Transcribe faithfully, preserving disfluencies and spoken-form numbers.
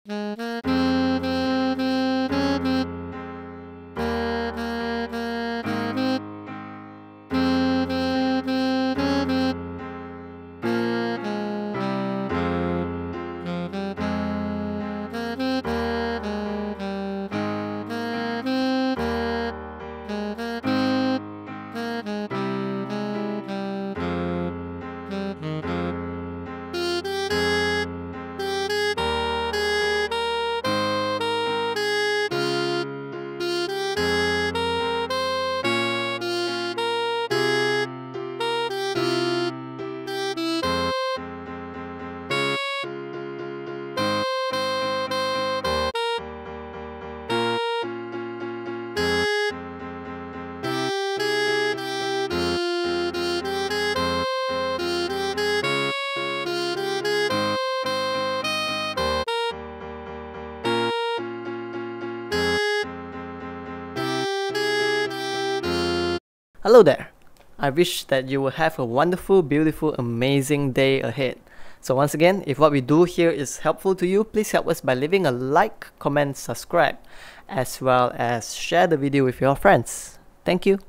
Hello there! I wish that you will have a wonderful, beautiful, amazing day ahead. So once again, if what we do here is helpful to you, please help us by leaving a like, comment, subscribe, as well as share the video with your friends. Thank you!